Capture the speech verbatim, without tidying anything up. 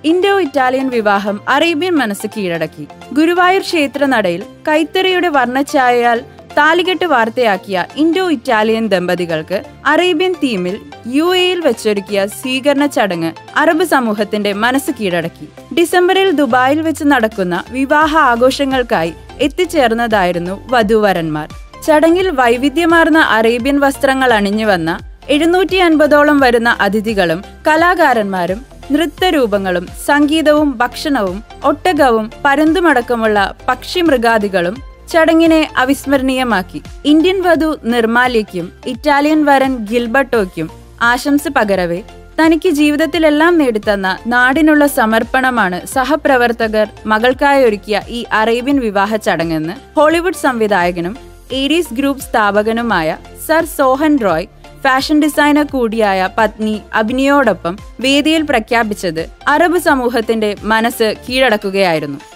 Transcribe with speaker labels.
Speaker 1: Indo Italian വിവാഹം Arabian മനസ്സ് കീഴടക്കി. ഗുരുവായൂർ ക്ഷേത്രനടയിൽ കൈത്തറിയുടെ വർണ്ണഛായയാൽ താലികെട്ട് വാർത്തയാക്കിയ ഇൻഡോ ഇറ്റാലിയൻ ദമ്പതികൾക്ക് അറേബ്യൻ തീമിൽ യു എയിൽ വെച്ചൊരുക്കിയ സ്വീകരണ ചടങ്ങ് അറബ് സമൂഹത്തിന്റെ മനസ്സ് കീഴടക്കി. ഡിസംബറിൽ ദുബായിൽ വെച്ച് നടക്കുന്ന വിവാഹ ആഘോഷങ്ങൾക്കായി എത്തിച്ചേർന്നതായിരുന്നു വധൂവരന്മാർ. ചടങ്ങിൽ വൈവിധ്യമാർന്ന അറേബ്യൻ വസ്ത്രങ്ങൾ അണിഞ്ഞുവന്ന എഴുന്നൂറ്റി അൻപതോളം വരുന്ന അതിഥികളും കലാകാരന്മാരും നൃത്തരൂപങ്ങളും സംഗീതവും ഭക്ഷണവും ഒട്ടകവും പരുന്തുമടക്കമുള്ള പക്ഷിമൃഗാദികളും ചടങ്ങിനെ അവിസ്മരണീയമാക്കി. ഇന്ത്യൻ വധു നിർമാലിക്കും ഇറ്റാലിയൻ വരൻ ഗിൽബർട്ടോയ്ക്കും ആശംസ പകരവേ തനിക്ക് ജീവിതത്തിലെല്ലാം നേടിത്തന്ന നാടിനുള്ള സമർപ്പണമാണ് സഹപ്രവർത്തകർ മകൾക്കായി ഒരുക്കിയ ഈ അറേബ്യൻ വിവാഹ ചടങ്ങെന്ന് ഹോളിവുഡ് സംവിധായകനും ഏരീസ് ഗ്രൂപ്പ് സ്ഥാപകനുമായ sir Sohan Roy fashion designer കൂടിയായ പത്നി അഭിനയോടൊപ്പം വേദിയിൽ പ്രഖ്യാപിച്ചത് അറബ് സമൂഹത്തിന്റെ മനസ്സ് കീഴടക്കുകയായിരുന്നു.